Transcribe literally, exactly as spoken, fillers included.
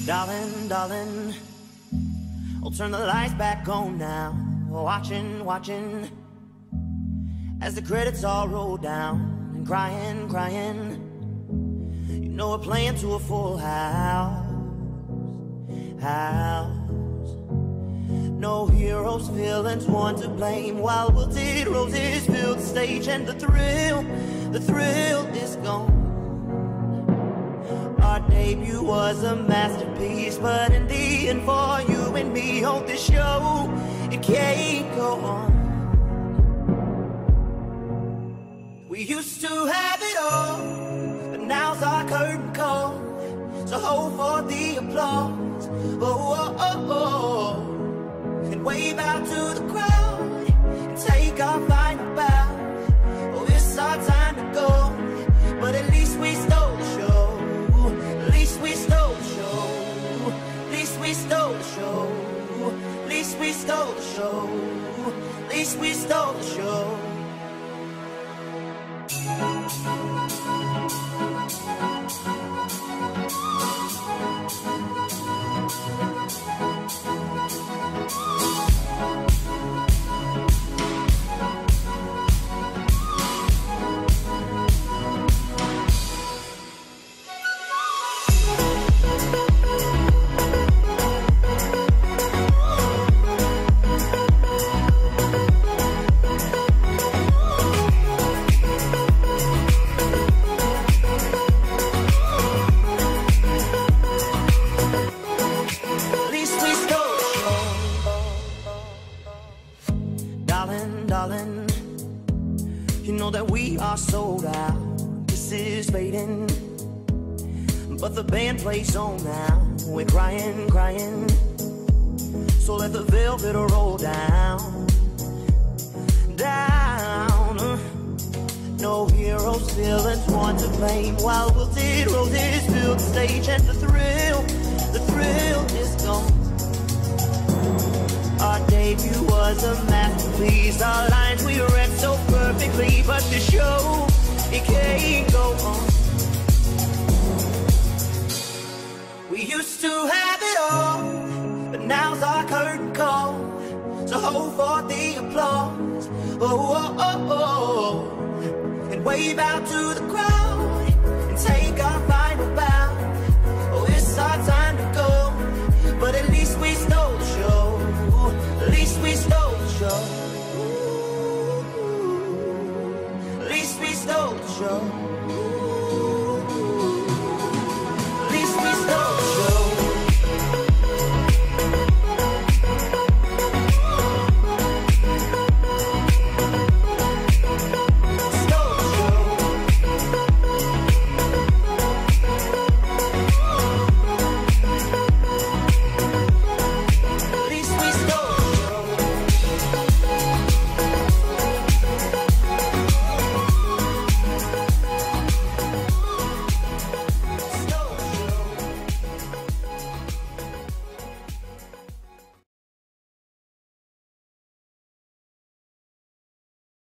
Darling, darling, I'll turn the lights back on now. Watching, watching, as the credits all roll down. And crying, crying, you know we're playing to a full house. House. No heroes, villains, one to blame. While wilted roses fill the stage, and the thrill, the thrill is gone. Our debut was a masterpiece, but in the end, for you and me on this show, it can't go on. We used to have it all, but now's our curtain call. So hold for the applause, oh, oh, oh, oh, and wave out to the crowd, and take our final bow. Oh, it's our time to go, but at least we stole the show. At least we stole the show. At least we stole the show. At least we stole the show. At least we stole the show. Darling, you know that we are sold out. This is fading, but the band plays on now. We're crying, crying, so let the velvet roll down, down. No heroes, villains, one to blame. While wilted roses fill the stage, and the thrill, the thrill is gone. Our debut was a masterpiece. Our lines we read so perfectly, but the show, it can't go on. We used to have it all, but now's our curtain call. So hold for the applause, oh, oh, oh, oh, and wave out to the crowd, and take our final bow. Oh, it's our time to go, but at least we stole the show. At least we stole the show. At least we stole the show.